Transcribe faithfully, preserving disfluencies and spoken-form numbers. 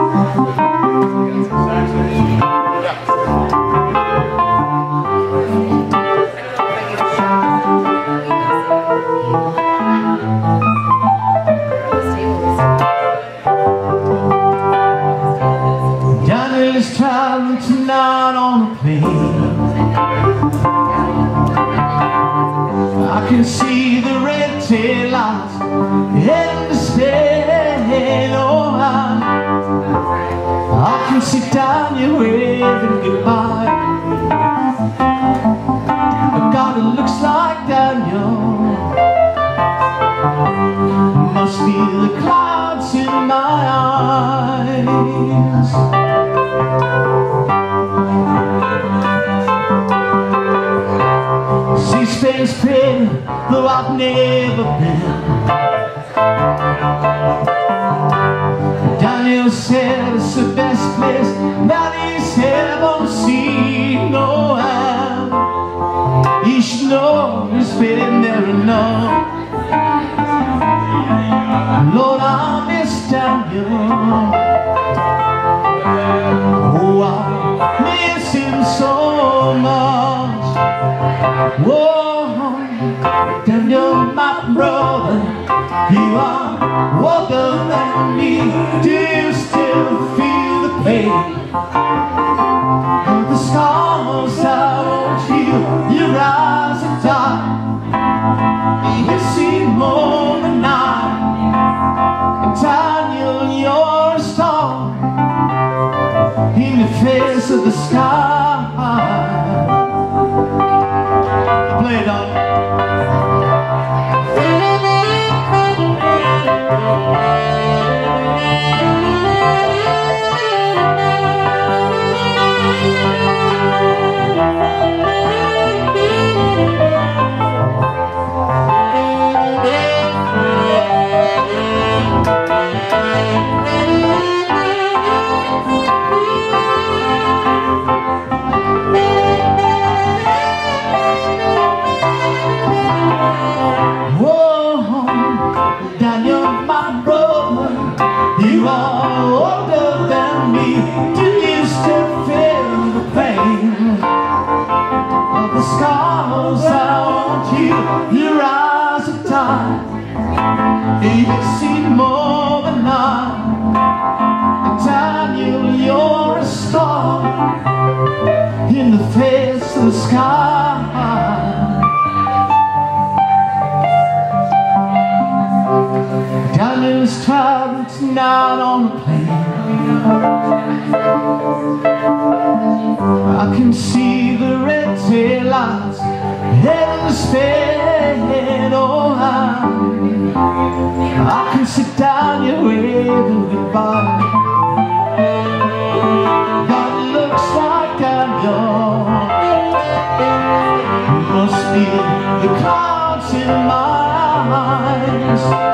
Daniel's traveling tonight on a plane. I can see the red tail lights in the Spain. Oh, I, I can see Daniel waving goodbye. God, it looks like Daniel must be the clouds in my eyes. See, Spain's pretty, though I've never been. Daniel said it's the best place that he's ever seen. No, I, he should know he's been there enough. Lord, I miss Daniel. Oh, I miss him so much. Whoa, Daniel, my brother, you are older than me. Do you still feel the pain of the scars that won't heal? Your eyes are dark, you see more than I. And Daniel, you're a star in the face of the sky. Play it on. You are older than me. Do you still feel the pain of the scars that won't heal? Your eyes are tired, you see more than I. And Daniel, you're a star in the face of the sky. Daniel's traveling tonight on a plane. I can see the red tail lights in the Spain. Oh, I, I can sit down here waving goodbye. God, it looks like Daniel must be the clouds in my eyes.